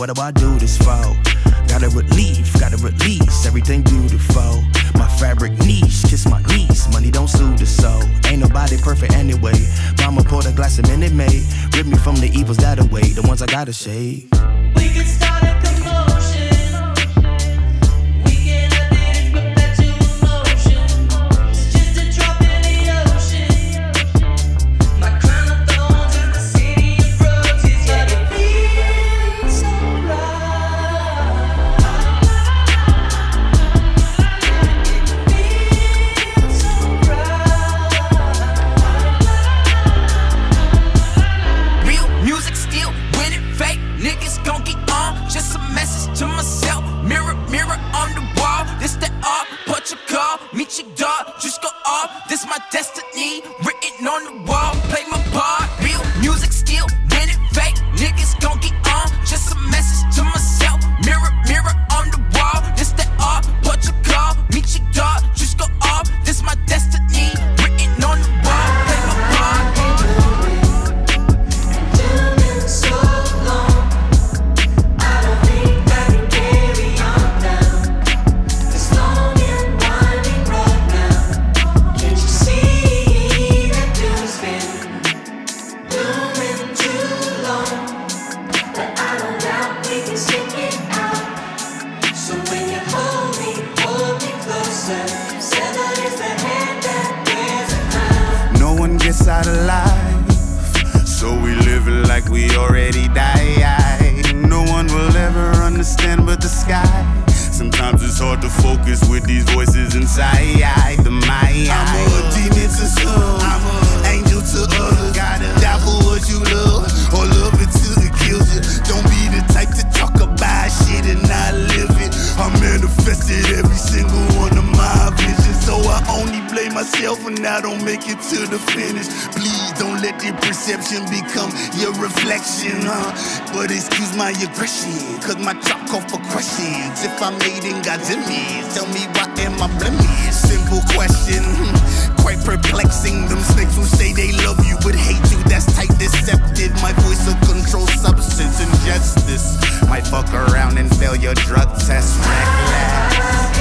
what do I do this for? Gotta release everything beautiful. My fabric niche, kiss my knees, money don't soothe the soul. Ain't nobody perfect anyway. Mama poured a glass of Minute Maid, rid me from the evils that away, the ones I gotta shade. We can start a commotion. We can have it in perpetual motion. It's just a drop in the ocean. My crown of thorns in the city of roses. Yeah, it feels so right. It feels so right. Real music still winning, fake niggas gon' get on. Just a message to myself. Mirror, mirror on the wall. This the art, Portugal. Meet your dog, just go off. This my destiny, written on the wall. Play my part. Real music still winning, fake niggas gon' get on. Just a message to myself. Mirror, mirror on the wall. This the art, Portugal. Meet your dog, just go off. This my destiny, written on the wall. Play my part. Doing so long, I don't think I can carry on now. This long and winding road now. Can't you see that doom's been looming too long? But I don't doubt we can stick it out. So when you hold me closer. Seven is the hand that wears a crown. No one gets out alive, so we live it like we already died. No one will ever understand but the sky. Sometimes it's hard to focus with these voices inside the mind. I'm a demon to some, I'm an angel to others. Gotta die for what you love, or love it till it kills you. Don't be the type to talk about shit and not live it. I manifested every single one of my visions, so I only blame myself when I don't make it to the finish. Please don't let your perception become your reflection, But excuse my aggression, cause my chalk off for questions. If I'm made in God's image, tell me why am I blemished? Simple question, quite perplexing. Them snakes who say they love you but hate you, that's tight deceptive. My voice will control substance injustice. Might fuck around and fail your drug test, reckless.